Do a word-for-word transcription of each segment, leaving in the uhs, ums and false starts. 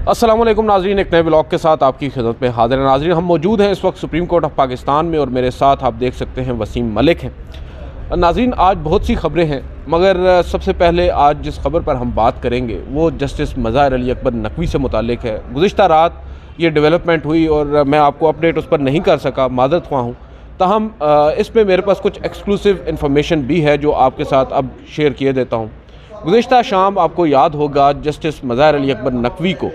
अस्सलाम वालेकुम नाजरीन, एक नए ब्लॉग के साथ आपकी खिदमत में हाजिर है। नाजरीन, हम मौजूद हैं इस वक्त सुप्रीम कोर्ट ऑफ पाकिस्तान में और मेरे साथ आप देख सकते हैं वसीम मलिक हैं। नाजरीन, आज बहुत सी खबरें हैं, मगर सबसे पहले आज जिस खबर पर हम बात करेंगे वो जस्टिस मज़ाहिर अली अकबर नकवी से मुतालिक है। गुज़िश्ता रात ये डेवलपमेंट हुई और मैं आपको अपडेट उस पर नहीं कर सका, मादरत ख्वाह हूँ। ताहम इसमें मेरे पास कुछ एक्सक्लूसिव इन्फॉर्मेशन भी है जो आपके साथ अब शेयर किए देता हूँ। गुज़िश्ता शाम आपको याद होगा जस्टिस मज़ाहिर अली अकबर नकवी को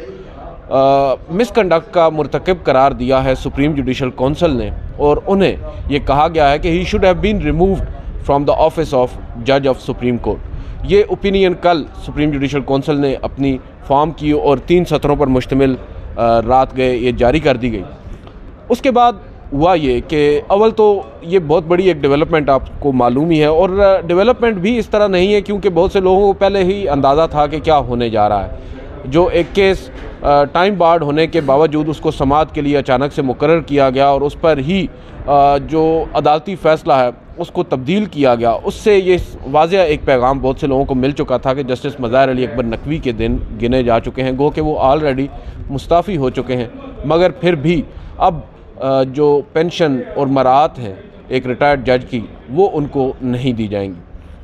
मिसकंडक्ट का मुर्तकब करार दिया है सुप्रीम जुडिशल कौंसिल ने, और उन्हें ये कहा गया है कि he should have been removed from the office of जज ऑफ सुप्रीम कोर्ट। ये ओपिनियन कल सुप्रीम जुडिशल कौंसिल ने अपनी फॉर्म की और तीन सत्रों पर मुश्तमिल रात गए ये जारी कर दी गई। उसके बाद हुआ ये कि अव्वल तो ये बहुत बड़ी एक डेवलपमेंट आपको मालूम ही है, और डेवलपमेंट भी इस तरह नहीं है क्योंकि बहुत से लोगों को पहले ही अंदाज़ा था कि क्या होने जा रहा है। जो एक केस टाइम बार्ड होने के बावजूद उसको समाअत के लिए अचानक से मुकर्रर किया गया और उस पर ही जो अदालती फ़ैसला है उसको तब्दील किया गया, उससे ये वाज़ेह एक पैगाम बहुत से लोगों को मिल चुका था कि जस्टिस मज़ाहिर अली अकबर नकवी के दिन गिने जा चुके हैं, गो कि वो ऑलरेडी मुस्ताफ़ी हो चुके हैं। मगर फिर भी अब जो पेंशन और मराहत हैं एक रिटायर्ड जज की, वो उनको नहीं दी जाएंगी।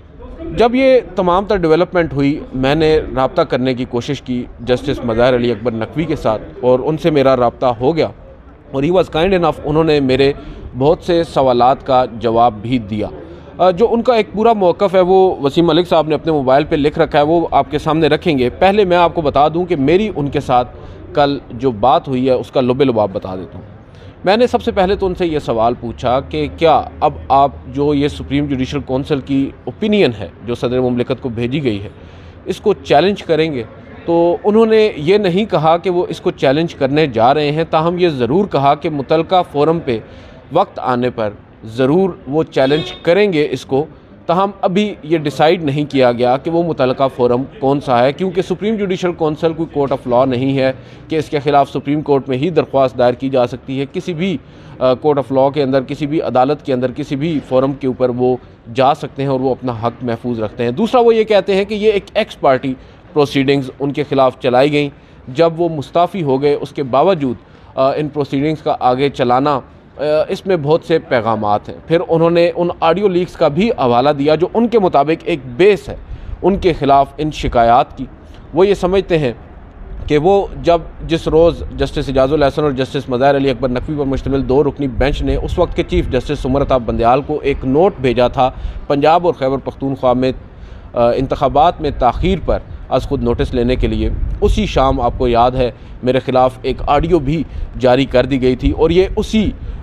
जब ये तमाम तर डेवलपमेंट हुई, मैंने रब्ता करने की कोशिश की जस्टिस मज़ाहिर अली अकबर नकवी के साथ और उनसे मेरा रब्ता हो गया और ही वॉज़ काइंड इनफ, उन्होंने मेरे बहुत से सवालात का जवाब भी दिया। जो उनका एक पूरा मौक़िफ़ है वो वसीम मलिक साहब ने अपने मोबाइल पे लिख रखा है, वो आपके सामने रखेंगे। पहले मैं आपको बता दूं कि मेरी उनके साथ कल जो बात हुई है उसका लुब लुबाब बता देता हूँ। मैंने सबसे पहले तो उनसे ये सवाल पूछा कि क्या अब आप जो ये सुप्रीम जुडिशल कौंसिल की ओपिनियन है जो सदर मुमलिकत को भेजी गई है, इसको चैलेंज करेंगे? तो उन्होंने ये नहीं कहा कि वो इसको चैलेंज करने जा रहे हैं, ताहम ये ज़रूर कहा कि मुतलका फ़ोरम पे वक्त आने पर ज़रूर वो चैलेंज करेंगे इसको। ताहम अभी ये डिसाइड नहीं किया गया कि वो मुतलका फ़ोरम कौन सा है, क्योंकि सुप्रीम जुडिशल कौंसिल कोई कोर्ट ऑफ लॉ नहीं है कि इसके ख़िलाफ़ सुप्रीम कोर्ट में ही दरख्वास्त दायर की जा सकती है। किसी भी कोर्ट ऑफ लॉ के अंदर, किसी भी अदालत के अंदर, किसी भी फ़ोरम के ऊपर वो जा सकते हैं और वो अपना हक़ महफूज रखते हैं। दूसरा, वो ये कहते हैं कि ये एक एक्स पार्टी प्रोसीडिंग्स उनके ख़िलाफ़ चलाई गई, जब वो मुस्ताफ़ी हो गए उसके बावजूद इन प्रोसीडिंग्स का आगे चलाना, इसमें बहुत से पैगामात हैं। फिर उन्होंने उन ऑडियो लीक्स का भी हवाला दिया जो उनके मुताबिक एक बेस है उनके ख़िलाफ़ इन शिकायत की। वो ये समझते हैं कि वो जब जिस रोज़ जस्टिस इजाज़ुल हसन और जस्टिस मज़ाहिर अली अकबर नकवी पर मुश्तमिल दो रुकनी बेंच ने उस वक्त के चीफ जस्टिस उमर अताब बंदयाल को एक नोट भेजा था पंजाब और खैबर पख्तूनख्वा में इंतखाबात में ताख़ीर पर आज खुद नोटिस लेने के लिए, उसी शाम आपको याद है मेरे ख़िलाफ़ एक ऑडियो भी जारी कर दी गई थी। और ये उसी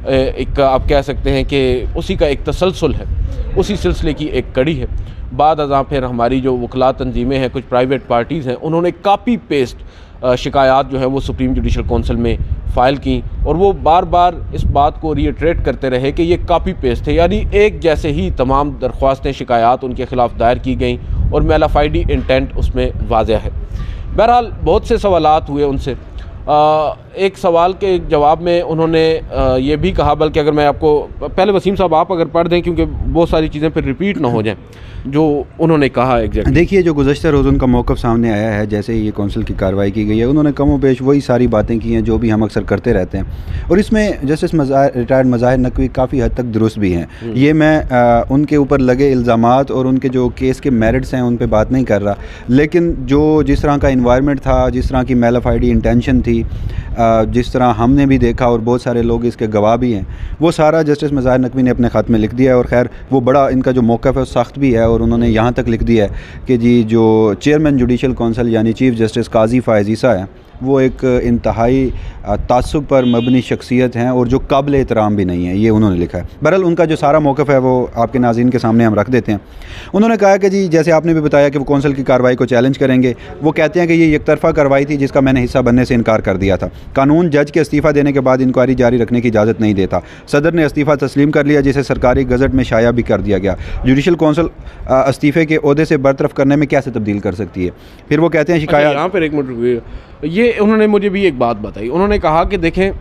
एक आप कह सकते हैं कि उसी का एक तसलसल है, उसी सिलसिले की एक कड़ी है। बाद अज़ां फिर हमारी जो वकला तंजीमें हैं, कुछ प्राइवेट पार्टीज़ हैं, उन्होंने कापी पेस्ट शिकायत जो है वो सुप्रीम जुडिशल कौंसिल में फ़ाइल की और वो बार बार इस बात को रीइटरेट करते रहे कि ये कापी पेस्ट थे, यानी एक जैसे ही तमाम दरख्वास्तें शिकायत उनके ख़िलाफ़ दायर की गई और मेलाफाइडी इंटेंट उसमें वाज़ेह है। बहरहाल बहुत से सवालात हुए उनसे। आ, एक सवाल के जवाब में उन्होंने आ, ये भी कहा, बल्कि अगर मैं आपको पहले वसीम साहब आप अगर पढ़ दें क्योंकि बहुत सारी चीज़ें फिर रिपीट ना हो जाएं जो उन्होंने कहा एग्जैक्टली। देखिए, जो गुज़श्ता रोज़ उनका मौक़िफ़ सामने आया है, जैसे ही ये कौंसिल की कार्रवाई की गई है, उन्होंने कम व बेश वही सारी बातें की हैं जो भी हम अक्सर करते रहते हैं, और इसमें जस्टिस मज़ाहिर रिटायर्ड मज़ाहिर नकवी काफ़ी हद तक दुरुस्त भी हैं। ये मैं आ, उनके ऊपर लगे इल्ज़ामात और उनके जो केस के मेरिट्स हैं उन पर बात नहीं कर रहा, लेकिन जो जिस तरह का इन्वायरमेंट था, जिस तरह की मेलाफाइडी इंटेंशन थी, आ, जिस तरह हमने भी देखा और बहुत सारे लोग इसके गवाह भी हैं, वो सारा जस्टिस मज़ाहिर नकवी ने अपने ख़त में लिख दिया है। और खैर वो बड़ा इनका जो मौक़िफ़ है सख्त भी है, और उन्होंने यहाँ तक लिख दिया है कि जी जो चेयरमैन जुडिशल कौंसिल यानी चीफ जस्टिस काजी फ़ायज़ ईसा है, वो एक इंतहाई तासुब पर मबनी शख्सियत हैं और जो काबिल एहतराम भी नहीं है, ये उन्होंने लिखा है। बहरहाल उनका जो सारा मौक़िफ़ है वो आपके नाज़रीन के सामने हम रख देते हैं। उन्होंने कहा कि जी जैसे आपने भी बताया कि वो कौंसिल की कार्रवाई को चैलेंज करेंगे। वो कहते हैं कि ये एक तरफ़ा कार्रवाई थी जिसका मैंने हिस्सा बनने से इनकार कर दिया था। कानून जज के इस्तीफ़ा देने के बाद इंक्वायरी जारी रखने की इजाज़त नहीं देता। सदर ने इस्तीफ़ा तस्लीम कर लिया, जिसे सरकारी गज़ट में शाया भी कर दिया गया। जुडिशल कौंसिल इस्तीफ़े के ओहदे से बरतरफ करने में कैसे तब्दील कर सकती है? फिर वो कहते हैं शिकायत। यहाँ पर एक मिनट रुकिए, ये उन्होंने मुझे भी एक बात बताई। उन्होंने कहा कि देखें,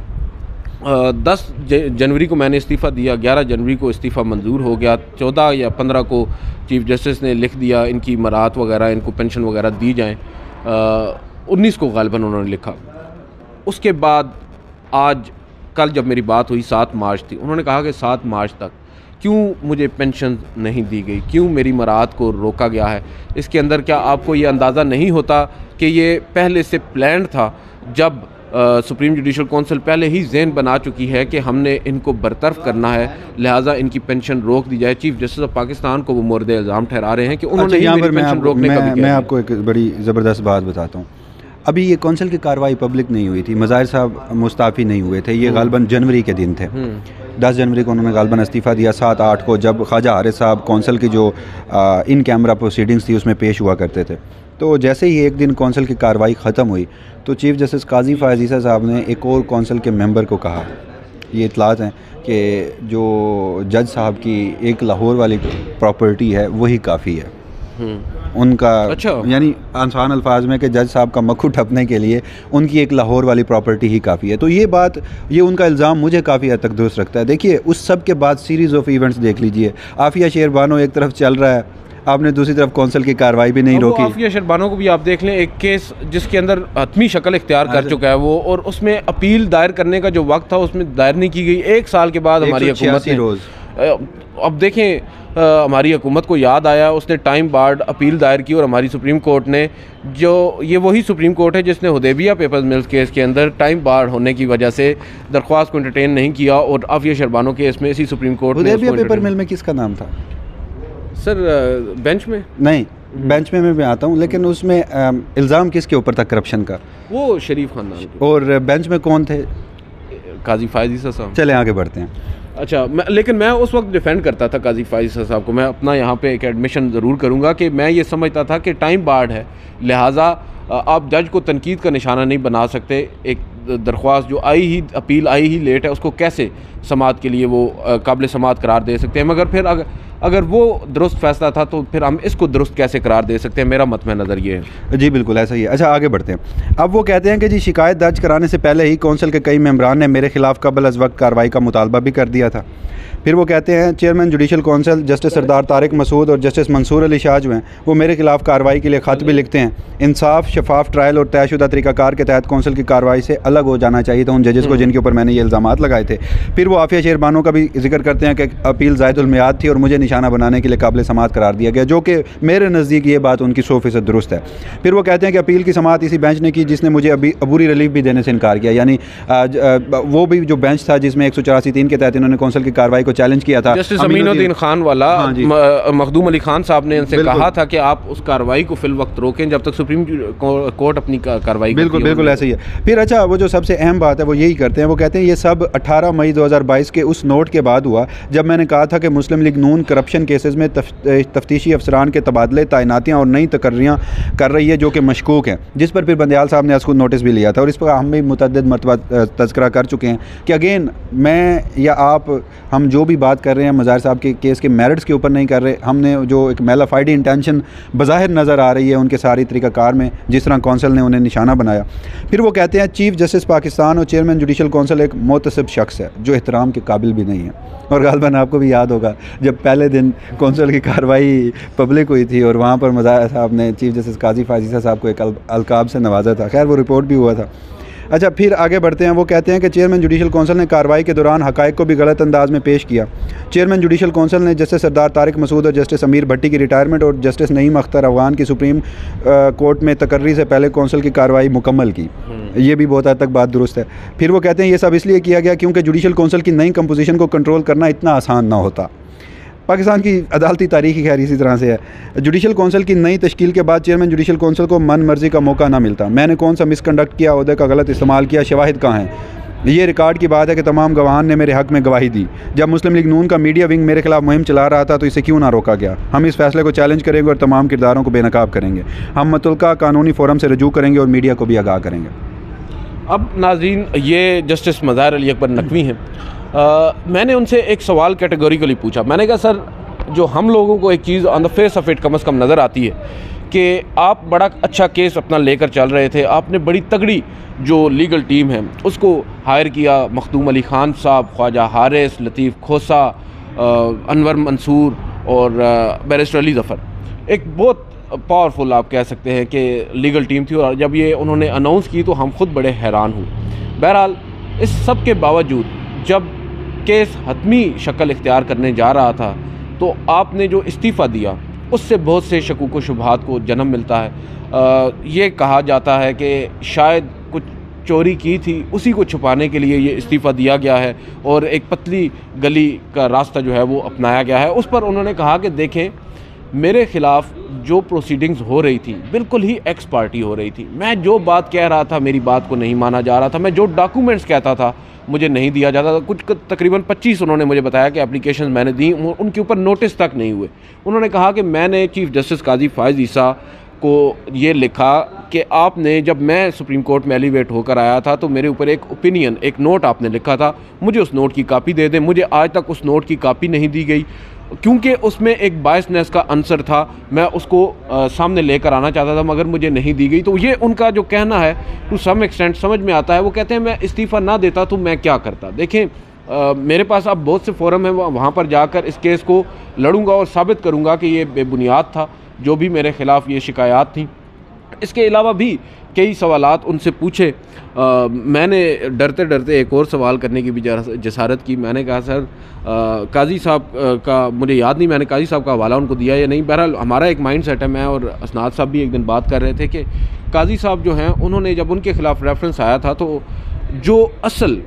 दस जनवरी को मैंने इस्तीफ़ा दिया, ग्यारह जनवरी को इस्तीफ़ा मंजूर हो गया, चौदह या पंद्रह को चीफ जस्टिस ने लिख दिया इनकी मराहत वगैरह, इनको पेंशन वगैरह दी जाएँ। उन्नीस को गालिबन उन्होंने लिखा। उसके बाद आज कल जब मेरी बात हुई सात मार्च थी, उन्होंने कहा कि सात मार्च तक क्यों मुझे पेंशन नहीं दी गई, क्यों मेरी मराहत को रोका गया है। इसके अंदर क्या आपको ये अंदाज़ा नहीं होता कि ये पहले से प्लान था, जब सुप्रीम जुडिशल काउंसिल पहले ही ज़हन बना चुकी है कि हमने इनको बरतरफ करना है, लिहाजा इनकी पेंशन रोक दी जाए। चीफ जस्टिस ऑफ पाकिस्तान को वो मोर्द इल्ज़ाम ठहरा रहे हैं कि उन्होंने अच्छा, ही मेरी पेंशन रोकने का भी किया। मैं आपको एक बड़ी ज़बरदस्त बात बताता हूँ। अभी ये कौंसिल की कार्रवाई पब्लिक नहीं हुई थी, मज़ाहिर साहब मुस्ताफ़ी नहीं हुए थे, ये गालिबन जनवरी के दिन थे। दस जनवरी को उन्होंने गालिबन इस्तीफ़ा दिया। सात आठ को जब ख्वाजा हारिस साहब कौंसिल की जो आ, इन कैमरा प्रोसीडिंग्स थी उसमें पेश हुआ करते थे, तो जैसे ही एक दिन कौंसिल की कार्रवाई ख़त्म हुई तो चीफ़ जस्टिस काजी फ़ायज़ ईसा साहब ने एक और कौंसिल के मेंबर को कहा, ये इतलात हैं कि जो जज साहब की एक लाहौर वाली प्रॉपर्टी है वही काफ़ी है उनका। अच्छा। यानी आसान अल्फाज में कि जज साहब का मक्खू ठपने के लिए उनकी एक लाहौर वाली प्रॉपर्टी ही काफ़ी है। तो ये बात, ये उनका इल्ज़ाम मुझे काफ़ी हद तक दुरुस्त रखता है। देखिए उस सब के बाद सीरीज़ ऑफ इवेंट्स देख लीजिए, आफिया शेरबानो एक तरफ चल रहा है, आपने दूसरी तरफ कौंसिल की कार्रवाई भी नहीं रोकी। आफिया शेरबानो को भी आप देख लें, एक केस जिसके अंदर हतमी शक्ल इख्तियार कर चुका है वो, और उसमें अपील दायर करने का जो वक्त था उसमें दायर नहीं की गई। एक साल के बाद हमारी हुकूमत ने रोज़ अब देखें आ, हमारी हुकूमत को याद आया, उसने टाइम बार्ड अपील दायर की और हमारी सुप्रीम कोर्ट ने, जो ये वही सुप्रीम कोर्ट है जिसने हुदैबिया पेपर्स मिल्स केस के अंदर टाइम बार्ड होने की वजह से दरख्वास्त को एंटरटेन नहीं किया, और आफिया शेरबानो केस में इसी सुप्रीम कोर्ट ने हुदैबिया पेपर मिल में किसका नाम था सर? बेंच में नहीं, बेंच में मैं आता हूँ, लेकिन उसमें इल्ज़ाम किसके ऊपर था करप्शन का? वो शरीफ खानदान। और बेंच में कौन थे? काजी फ़ायज़ ईसा साहब। चले आगे बढ़ते हैं। अच्छा, मैं लेकिन मैं उस वक्त डिफेंड करता था काजी फ़ायज़ ईसा साहब को। मैं अपना यहाँ पे एक एडमिशन ज़रूर करूँगा कि मैं ये समझता था कि टाइम बार्ड है, लिहाजा आप जज को तनकीद का निशाना नहीं बना सकते। एक दरख्वास्त जो आई ही, अपील आई ही लेट है, उसको कैसे समात के लिए वो काबिल समात करार दे सकते हैं? मगर फिर अगर अगर वो दुरुस्त फैसला था तो फिर हम इसको दुरुस्त कैसे करार दे सकते हैं? मेरा मत में नज़र ये है। जी बिल्कुल ऐसा ही है। अच्छा आगे बढ़ते हैं। अब वो कहते हैं कि जी शिकायत दर्ज कराने से पहले ही कौंसिल के कई मेंबरान ने मेरे खिलाफ कबल अज़ वक्त कार्रवाई का मुतालबा भी कर दिया था। फिर वो कहते हैं chairman judicial council justice Sardar Tariq Masood और जस्टिस मंसूर अली शाह जो हैं वो मेरे खिलाफ कार्रवाई के लिए ख़त भी लिखते हैं। इंसाफ, शफाफ ट्रायल और तयशुदा तरीक़ाकार के तहत कौंसिल की कार्रवाई से अलग हो जाना चाहिए था उन जजेस को जिनके ऊपर मैंने ये इल्ज़ामात लगाए थे। फिर वो आफिया शेरबानो का भी जिक्र करते हैं कि अपील ज़ायदुल मियाद थी और मुझे निशाना बनाने के लिए काबिल समात करार दिया गया, जो कि मेरे नज़दीक ये बात उनकी सौ फीसद दुरुस्त है। फिर वो कहते हैं कि अपील की समात इसी बेंच ने की जिसने मुझे अभी अबूरी रिलीफ भी देने से इनकार किया, यानी वो भी जो बेंच था जिसमें एक सौ चौरासी तीन के तहत इन्होंने कौंसिल की कार्रवाई को चैलेंज किया था। जस्टिस अमीनुद्दीन खान वाला, मखदूम अली खान साहब ने इनसे कहा था कि आप उस कार्रवाई को फिल वक्त रोकें जब तक सुप्रीम कोर्ट अपनी कार्रवाई। बिल्कुल बिल्कुल ऐसे ही है। फिर अच्छा वो जो सबसे अहम बात है वो यही करते हैं, वो कहते हैं ये सब अठारह मई दो हज़ार बाईस के उस नोट के बाद हुआ जब मैंने कहा था कि मुस्लिम लीग नून करप्शन केसेस में तफ्तीशी अफसरान के तबादले, तैनातियाँ और नई तकर्रियाँ कर रही है जो कि मशकूक हैं, जिस पर फिर बंदयाल साहब ने उसको नोटिस भी लिया था और इस पर हम भी मुतअद्दिद मरतबा तज़किरा कर चुके हैं कि अगेन मैं या आप हम जो भी बात कर रहे हैं मज़ाहिर साहब के केस के मेरिट्स के ऊपर नहीं कर रहे। हमने जो एक मेलाफाइडी इंटेंशन बज़ाहिर नज़र आ रही है उनके सारी तरीक़ाकार में, जिस तरह कौंसिल ने उन्हें निशाना बनाया। फिर वो कहते हैं चीफ जस्टिस पाकिस्तान और चेयरमैन जुडिशल काउंसिल एक मोतसिब शख्स है जो एहतराम के काबिल भी नहीं है। और गालिबन आपको भी याद होगा जब पहले दिन कौंसिल की कार्रवाई पब्लिक हुई थी और वहाँ पर मज़ाहिर साहब ने चीफ जस्टिस काजी फ़ायज़ ईसा साहब को एक अलकाब से नवाजा था। खैर वो रिपोर्ट भी हुआ था। अच्छा फिर आगे बढ़ते हैं। वो कहते हैं कि चेयरमैन जुडिशल काउंसिल ने कार्रवाई के दौरान हक़ाइक़ को भी गलत अंदाज में पेश किया। चेयरमैन जुडिशल काउंसिल ने जस्टिस सरदार तारिक मसूद और जस्टिस अमीर भट्टी की रिटायरमेंट और जस्टिस नईम अख्तर अफ़गान की सुप्रीम कोर्ट में तकर्री से पहले काउंसिल की कार्रवाई मुकम्मल की। ये भी बहुत हद तक बात दुरुस्त है। फिर वो कहते हैं ये सब इसलिए किया गया क्योंकि जुडिशल काउंसिल की नई कंपोजिशन को कंट्रोल करना इतना आसान ना होता। पाकिस्तान की अदालती तारीख़ ही खैर इसी तरह से है। जुडिशल काउंसिल की नई तश्कील के बाद चेयरमैन जुडिशल काउंसिल को मन मर्जी का मौका ना मिलता। मैंने कौन सा मिसकंडक्ट किया, ओहदे का गलत इस्तेमाल किया, शवाहिद कहाँ हैं? ये रिकॉर्ड की बात है कि तमाम गवाहान ने मेरे हक़ में गवाही दी। जब मुस्लिम लीग नून का मीडिया विंग मेरे खिलाफ मुहिम चला रहा था तो इसे क्यों ना रोका गया? हम इस फैसले को चैलेंज करेंगे और तमाम किरदारों को बेनकाब करेंगे। हम मुतल्लिका कानूनी फोरम से रजू करेंगे और मीडिया को भी आगाह करेंगे। अब नाज़रीन ये जस्टिस मज़ाहिर अली अकबर नकवी हैं। मैंने उनसे एक सवाल कैटेगोरिकली पूछा। मैंने कहा सर जो हम लोगों को एक चीज़ on the face of it कम अज़ कम नज़र आती है कि आप बड़ा अच्छा केस अपना लेकर चल रहे थे, आपने बड़ी तगड़ी जो लीगल टीम है उसको हायर किया, मखदूम अली ख़ान साहब, ख्वाजा हारिस, लतीफ़ खोसा, अनवर मंसूर और बैरिस्टर अली ज़फ़र, एक बहुत पावरफुल आप कह सकते हैं कि लीगल टीम थी, और जब ये उन्होंने अनाउंस की तो हम खुद बड़े हैरान हुए। बहरहाल इस सब के बावजूद जब केस हतमी शक्ल इख्तियार करने जा रहा था तो आपने जो इस्तीफ़ा दिया उससे बहुत से शकूक व शुबहात को जन्म मिलता है। आ, ये कहा जाता है कि शायद कुछ चोरी की थी, उसी को छुपाने के लिए ये इस्तीफ़ा दिया गया है और एक पतली गली का रास्ता जो है वो अपनाया गया है। उस पर उन्होंने कहा कि देखें, मेरे ख़िलाफ़ जो प्रोसीडिंग्स हो रही थी बिल्कुल ही एक्स पार्टी हो रही थी। मैं जो बात कह रहा था मेरी बात को नहीं माना जा रहा था, मैं जो डॉक्यूमेंट्स कहता था मुझे नहीं दिया जाता था। कुछ तकरीबन पच्चीस उन्होंने मुझे बताया कि एप्लीकेशन मैंने दी, उनके ऊपर नोटिस तक नहीं हुए। उन्होंने कहा कि मैंने चीफ़ जस्टिस काजी फ़ाइज़ ईसा को ये लिखा कि आपने, जब मैं सुप्रीम कोर्ट में एलिवेट होकर आया था तो मेरे ऊपर एक ओपिनियन, एक नोट आपने लिखा था, मुझे उस नोट की कापी दे दें। मुझे आज तक उस नोट की कापी नहीं दी गई क्योंकि उसमें एक बायसनेस का आंसर था। मैं उसको आ, सामने लेकर आना चाहता था मगर मुझे नहीं दी गई। तो ये उनका जो कहना है टू सम एक्सटेंट समझ में आता है। वो कहते हैं मैं इस्तीफ़ा ना देता तो मैं क्या करता। देखें, आ, मेरे पास अब बहुत से फोरम हैं, वहाँ पर जाकर इस केस को लड़ूंगा और साबित करूँगा कि ये बेबुनियाद था जो भी मेरे ख़िलाफ़ ये शिकायत थी। इसके अलावा भी कई सवालात उनसे पूछे। आ, मैंने डरते डरते एक और सवाल करने की भी जसारत की। मैंने कहा सर, काजी साहब का मुझे याद नहीं मैंने काजी साहब का हवाला उनको दिया या नहीं। बहरहाल हमारा एक माइंड सेट है, मैं और असनाद साहब भी एक दिन बात कर रहे थे कि काजी साहब जो हैं उन्होंने, जब उनके ख़िलाफ़ रेफरेंस आया था तो जो असल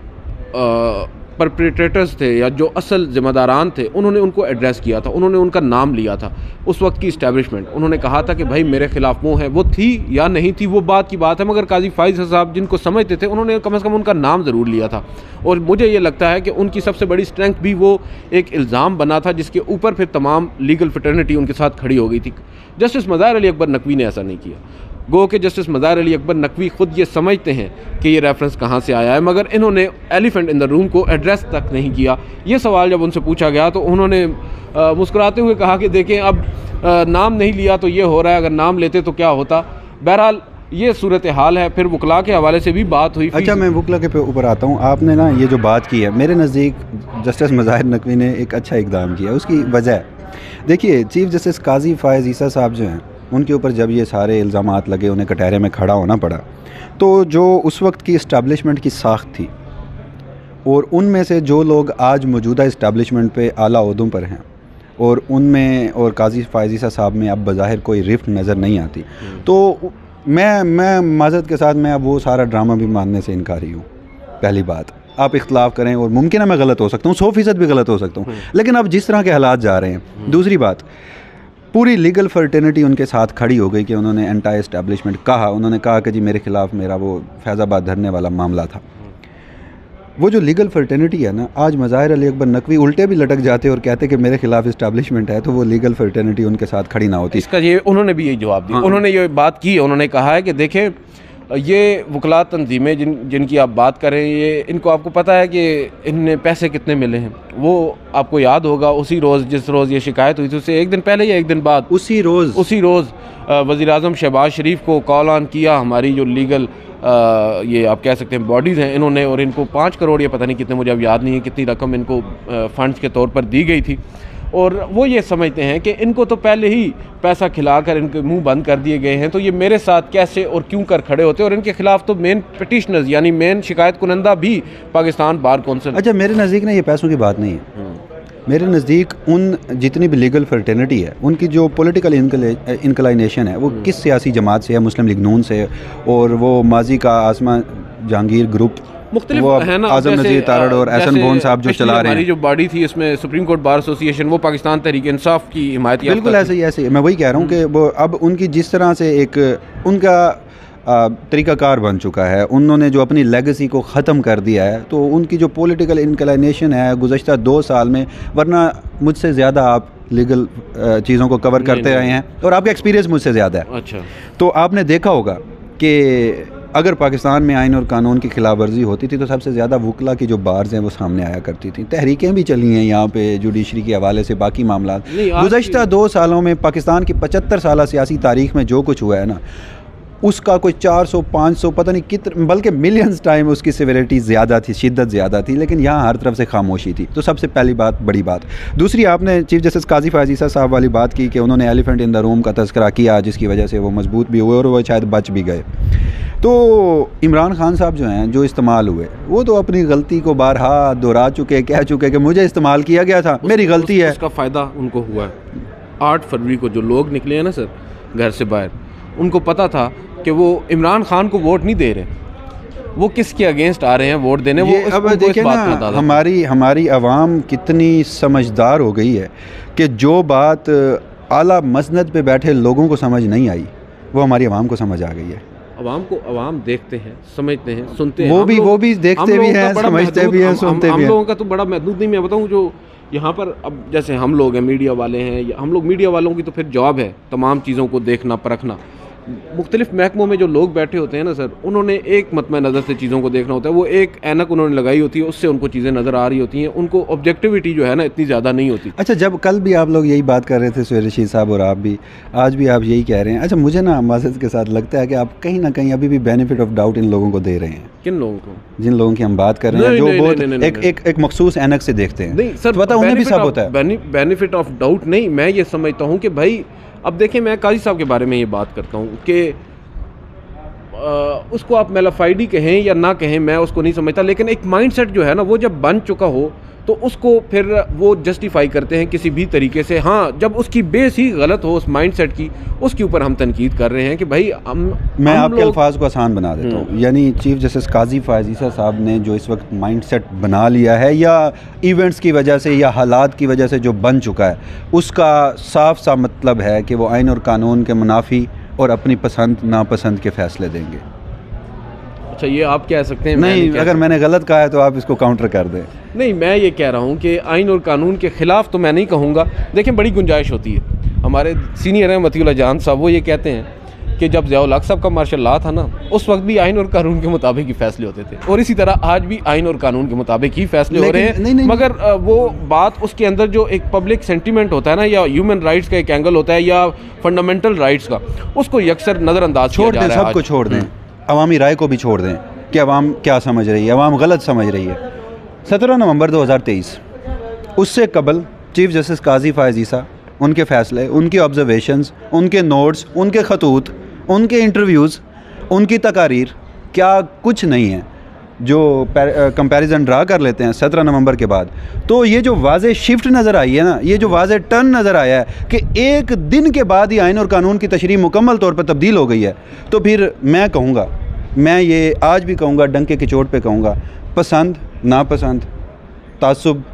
परपेट्रेटर्स थे या जो असल ज़िम्मेदारान थे उन्होंने उनको एड्रेस किया था, उन्होंने उनका नाम लिया था, उस वक्त की इस्टेब्लिशमेंट। उन्होंने कहा था कि भाई मेरे ख़िलाफ़ वो है, वो थी या नहीं थी वो बात की बात है, मगर काजी फ़ाइज़ साहब जिनको समझते थे उन्होंने कम से कम उनका नाम ज़रूर लिया था। और मुझे ये लगता है कि उनकी सबसे बड़ी स्ट्रेंथ भी वो एक इल्ज़ाम बना था जिसके ऊपर फिर तमाम लीगल फ्रेटर्निटी उनके साथ खड़ी हो गई थी। जस्टिस मज़ाहिर अली अकबर नकवी ने ऐसा नहीं किया। गो कि जस्टिस मज़ाहिर अली अकबर नकवी ख़ुद ये समझते हैं कि ये रेफरेंस कहाँ से आया है, मगर इन्होंने एलिफेंट इन द रूम को एड्रेस तक नहीं किया। ये सवाल जब उनसे पूछा गया तो उन्होंने मुस्कुराते हुए कहा कि देखें, अब आ, नाम नहीं लिया तो ये हो रहा है, अगर नाम लेते तो क्या होता। बहरहाल ये सूरत हाल है। फिर वकला के हवाले से भी बात हुई। अच्छा, मैं वकला के ऊपर आता हूँ। आपने ना ये जो बात की है, मेरे नज़दीक जस्टिस मज़ाहिर नकवी ने एक अच्छा इक़दाम किया। उसकी वजह देखिए, चीफ़ जस्टिस काजी फ़ाइज़ ईसा साहब जो हैं उनके ऊपर जब ये सारे इल्ज़ामात लगे, उन्हें कटहरे में खड़ा होना पड़ा, तो जो उस वक्त की इस्टेब्लिशमेंट की साख थी और उनमें से जो लोग आज मौजूदा इस्टेब्लिशमेंट पे आला ओहदों पर हैं और उनमें और काजी फ़ाइज़ ईसा साहब में अब बज़ाहिर कोई रिफ्ट नज़र नहीं आती। तो मैं मैं माज़रत के साथ मैं अब वो सारा ड्रामा भी मानने से इनकारी हूँ। पहली बात, आप इख्तलाफ करें और मुमकिन है मैं गलत हो सकता हूँ, सौ फ़ीसद भी गलत हो सकता हूँ, लेकिन अब जिस तरह के हालात जा रहे हैं। दूसरी बात, पूरी लीगल फर्टर्निटी उनके साथ खड़ी हो गई कि उन्होंने एंटी एस्टैब्लिशमेंट कहा। उन्होंने कहा कि जी मेरे ख़िलाफ़ मेरा वो फैज़ाबाद धरने वाला मामला था। वो जो लीगल फर्टर्निटी है ना, आज मज़ाहिर अली अकबर नकवी उल्टे भी लटक जाते और कहते कि मेरे खिलाफ इस्टेब्लिशमेंट है, तो वो लीगल फर्टर्निटी उनके साथ खड़ी ना होती। इसका ये उन्होंने भी यही जवाब दिया। हाँ। उन्होंने ये बात की, उन्होंने कहा है कि देखें, ये वकला तंजीमें जिन जिनकी आप बात करें, ये इनको आपको पता है कि इन्हें पैसे कितने मिले हैं। वो आपको याद होगा उसी रोज़ जिस रोज़ ये शिकायत हुई थी उससे एक दिन पहले या एक दिन बाद उसी रोज़ उसी रोज़ वज़ीर आज़म शहबाज शरीफ को कॉल ऑन किया हमारी जो लीगल आ, ये आप कह सकते हैं बॉडीज़ हैं इन्होंने, और इनको पाँच करोड़ या पता नहीं कितने, मुझे अब याद नहीं है कितनी रकम इनको फ़ंड्स के तौर पर दी गई थी। और वो ये समझते हैं कि इनको तो पहले ही पैसा खिलाकर इनके मुंह बंद कर दिए गए हैं, तो ये मेरे साथ कैसे और क्यों कर खड़े होते हैं। और इनके खिलाफ तो मेन पिटिशनर्स यानी मेन शिकायत कुनंदा भी पाकिस्तान बार कौंसिल। अच्छा, मेरे नज़दीक ना ये पैसों की बात नहीं है। मेरे नज़दीक उन जितनी भी लीगल फर्टर्निटी है उनकी जो पॉलिटिकल इंक्लाइनेशन है वो किस सियासी जमात से है, मुस्लिम लीग नून से, और वो माजी का आसमा जहांगीर ग्रुप मुख्तलिफ है ना, आज़म नज़ीर तारड़ और एहसन बोन साहब जो चला रहे हैं। हमारी जो बॉडी थी इसमें सुप्रीम कोर्ट बार एसोसिएशन, वो पाकिस्तान तहरीक इंसाफ की हिमायत। बिल्कुल ऐसे ही ऐसे ही मैं वही कह रहा हूँ कि वो अब उनकी जिस तरह से एक उनका तरीक़ाकार बन चुका है, उन्होंने जो अपनी लेगेसी को ख़त्म कर दिया है, तो उनकी जो पॉलिटिकल इंक्लाइनेशन है गुज़श्ता दो साल में, वरना मुझसे ज़्यादा आप लीगल चीज़ों को कवर करते रहे हैं और आपका एक्सपीरियंस मुझसे ज़्यादा है। अच्छा, तो आपने देखा होगा कि अगर पाकिस्तान में आइन और कानून की खिलाफ वर्जी होती थी तो सबसे ज़्यादा वकला की जो बार्स हैं वो सामने आया करती थी। तहरीकें भी चली हैं यहाँ पे जुडिशरी के हवाले से, बाकी मामला। गुज़श्ता दो सालों में पाकिस्तान की पचहत्तर साल सियासी तारीख में जो कुछ हुआ है ना, उसका कोई चार सौ पाँच सौ पता नहीं कितने बल्कि मिलियंस टाइम उसकी सिविलिटी ज़्यादा थी, शिद्दत ज़्यादा थी, लेकिन यहाँ हर तरफ से खामोशी थी। तो सबसे पहली बात, बड़ी बात। दूसरी, आपने चीफ जस्टिस काजी फायज़ ईसा साहब वाली बात की कि उन्होंने एलिफेंट इन द रूम का तज़किरा किया, जिसकी वजह से वो मजबूत भी हुए और वो शायद बच भी गए। तो इमरान खान साहब जो हैं, जो इस्तेमाल हुए, वो तो अपनी गलती को बारहा दोहरा चुके, कह चुके कि मुझे इस्तेमाल किया गया था, मेरी गलती है। उसका फ़ायदा उनको हुआ है। आठ फरवरी को जो लोग निकले हैं ना सर घर से बाहर, उनको पता था कि वो इमरान खान को वोट नहीं दे रहे, वो किसके अगेंस्ट आ रहे हैं वोट देने। वो अब देखिए ना, हमारी हमारी आवाम कितनी समझदार हो गई है कि जो बात आला मसनद पे बैठे लोगों को समझ नहीं आई, वो हमारी आवाम को समझ आ गई है। आवाम को आवाम देखते हैं, समझते हैं, सुनते हैं। वो भी वो भी देखते भी हैं, समझते भी हैं, सुनते भी हैं। हम लोगों का तो बड़ा महदूद नहीं, मैं बताऊँ, जो यहाँ पर अब जैसे हम लोग हैं, मीडिया वाले हैं, हम लोग मीडिया वालों की तो फिर जॉब है तमाम चीज़ों को देखना परखना। मुख्तलिफ महकमों में जो लोग बैठे होते हैं ना सर, उन्होंने एक मतम नज़र से चीज़ों को देखना होता है। वो एक ऐनक उन्होंने लगाई होती है, उससे उनको चीज़ें नज़र आ रही होती हैं, उनको ऑब्जेक्टिविटी जो है ना इतनी ज़्यादा नहीं होती। अच्छा, जब कल भी आप लोग यही बात कर रहे थे, सुहेल रशीद साहब, और आप भी आज भी आप यही कह रहे हैं। अच्छा, मुझे ना माज़रत के साथ लगता है कि आप कहीं ना कहीं अभी भी बेनिफिट ऑफ डाउट इन लोगों को दे रहे हैं। किन लोगों को? जिन लोगों की हम बात कर रहे हैं, जो बहुत एक एक एक मखसूस ऐनक से देखते हैं। नहीं सर, पता उन्हें भी सब होता है। बेनिफिट ऑफ डाउट नहीं, मैं ये समझता हूँ कि भाई, अब देखिए, मैं काजी साहब के बारे में ये बात करता हूँ कि उसको आप मेलाफाइडी कहें या ना कहें, मैं उसको नहीं समझता, लेकिन एक माइंडसेट जो है ना, वो जब बन चुका हो तो उसको फिर वो जस्टिफाई करते हैं किसी भी तरीके से। हाँ, जब उसकी बेस ही गलत हो उस माइंडसेट की, उसके ऊपर हम तनकीद कर रहे हैं कि भाई हम मैं हम आपके अल्फाज को आसान बना देता हूँ। यानी चीफ जस्टिस काजी फायज़ ईसा साहब ने जो इस वक्त माइंडसेट बना लिया है, या इवेंट्स की वजह से या हालात की वजह से जो बन चुका है, उसका साफ सा मतलब है कि वो आइन और कानून के मुनाफी और अपनी पसंद नापसंद के फ़ैसले देंगे। अच्छा, ये आप कह सकते हैं? नहीं, अगर मैंने गलत कहा है तो आप इसको काउंटर कर दें। नहीं, मैं ये कह रहा हूँ कि आइन और कानून के ख़िलाफ़ तो मैं नहीं कहूँगा। देखिए, बड़ी गुंजाइश होती है। हमारे सीनियर हैं मतीउल्लाह जान साहब, वो ये कहते हैं कि जब ज़ियाउल हक़ साहब का मार्शल लॉ था ना, उस वक्त भी आइन और कानून के मुताबिक ही फ़ैसले होते थे, और इसी तरह आज भी आइन और कानून के मुताबिक ही फ़ैसले हो रहे हैं। नहीं, नहीं, मगर वो बात, उसके अंदर जो एक पब्लिक सेंटिमेंट होता है ना, या ह्यूमन राइट्स का एक एंगल होता है, या फंडामेंटल राइट्स का, उसको यकसर नज़रअंदाज किया जा रहा है। छोड़ दें, सबको छोड़ दें, अवामी राय को भी छोड़ दें कि अवाम क्या समझ रही है, अवाम गलत समझ रही है। सत्रह नवंबर दो हज़ार तेईस, उससे कबल चीफ जस्टिस काजी फायज़ ईसा, उनके फ़ैसले, उनकी ऑब्जर्वेशंस, उनके नोट्स, उनके खतूत, उनके इंटरव्यूज़, उनकी तकारीर, क्या कुछ नहीं है जो कंपैरिजन ड्रा कर लेते हैं सत्रह नवंबर के बाद। तो ये जो वाज़े शिफ्ट नज़र आई है ना, ये जो वाज़े टर्न नज़र आया है कि एक दिन के बाद ही आइन और कानून की तशरीह मुकम्मल तौर पर तब्दील हो गई है, तो फिर मैं कहूँगा, मैं ये आज भी कहूँगा, डंके की चोट पे कहूँगा, पसंद नापसंद, तासुब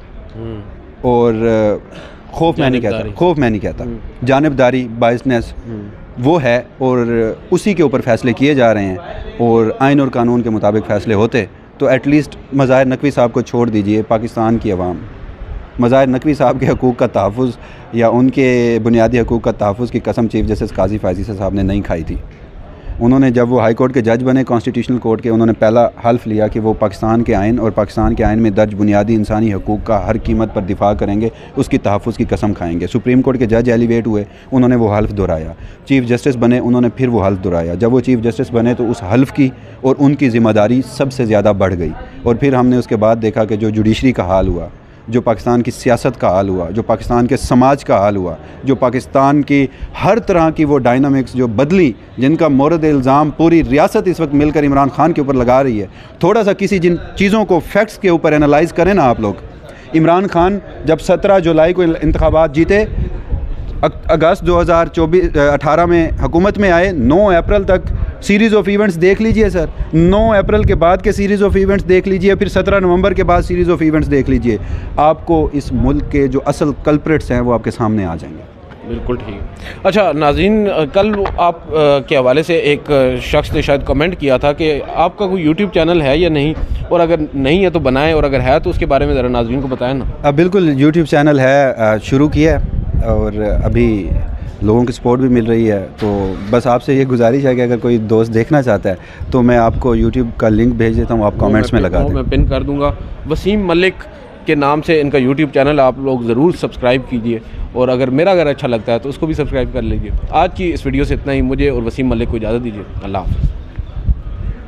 और खौफ मैं नहीं कहता, खौफ मैं नहीं कहता, जानिबदारी, बायसनेस वो है, और उसी के ऊपर फ़ैसले किए जा रहे हैं। और आइन और कानून के मुताबिक फ़ैसले होते तो एटलीस्ट मज़ाहिर नकवी साहब को छोड़ दीजिए, पाकिस्तान की अवाम मज़ाहिर नकवी साहब के हकूक़ का तहफ़्फ़ुज़ या उनके बुनियादी हकूक़ का तहफ़्फ़ुज़ की कसम चीफ जस्टिस काजी फायज़ ईसा साहब ने नहीं खाई थी। उन्होंने, जब वो हाई कोर्ट के जज बने, कॉन्स्टिट्यूशनल कोर्ट के, उन्होंने पहला हल्फ लिया कि वो पाकिस्तान के आइन और पाकिस्तान के आइन में दर्ज बुनियादी इंसानी हकूक़ का हर कीमत पर दिफा करेंगे, उसकी तहफ़्फ़ुज़ की कसम खाएंगे। सुप्रीम कोर्ट के जज एलिवेट हुए, उन्होंने वो हल्फ दोहराया। चीफ जस्टिस बने, उन्होंने फिर वो हल्फ दोहराया। जब वो चीफ जस्टिस बने तो उस हल्फ की और उनकी ज़िम्मेदारी सबसे ज़्यादा बढ़ गई। और फिर हमने उसके बाद देखा कि जो जुडिशरी का हाल हुआ, जो पाकिस्तान की सियासत का हाल हुआ, जो पाकिस्तान के समाज का हाल हुआ, जो पाकिस्तान की हर तरह की वो डायनामिक्स जो बदली, जिनका मोरद इल्ज़ाम पूरी रियासत इस वक्त मिलकर इमरान खान के ऊपर लगा रही है। थोड़ा सा किसी जिन चीज़ों को फैक्ट्स के ऊपर एनालाइज़ करें ना आप लोग। इमरान खान जब सत्रह जुलाई को इंतखाबात जीते, अगस्त दो हज़ार चौबीस अठारह में हुकूमत में आए, नौ अप्रैल तक सीरीज़ ऑफ इवेंट्स देख लीजिए सर, नौ अप्रैल के बाद के सीरीज़ ऑफ इवेंट्स देख लीजिए, फिर सत्रह नवंबर के बाद सीरीज़ ऑफ इवेंट्स देख लीजिए, आपको इस मुल्क के जो असल कल्प्रिट्स हैं वो आपके सामने आ जाएंगे। बिल्कुल ठीक। अच्छा नाज़रीन, कल आप के हवाले से एक शख्स ने शायद कमेंट किया था कि आपका कोई यूट्यूब चैनल है या नहीं, और अगर नहीं है तो बनाएं, और अगर है तो उसके बारे में ज़रा नाज़रीन को बताएं ना। अब बिल्कुल यूट्यूब चैनल है, शुरू किया है, और अभी लोगों की सपोर्ट भी मिल रही है। तो बस आपसे ये गुजारिश है कि अगर कोई दोस्त देखना चाहता है तो मैं आपको यूट्यूब का लिंक भेज देता हूँ, आप कमेंट्स में लगा दें। मैं पिन कर दूँगा। वसीम मलिक के नाम से इनका यूट्यूब चैनल आप लोग ज़रूर सब्सक्राइब कीजिए, और अगर मेरा अगर अच्छा लगता है तो उसको भी सब्सक्राइब कर लीजिए। आज की इस वीडियो से इतना ही। मुझे और वसीम मलिक को इजाज़त दीजिए। अल्लाह हाफ़िज़।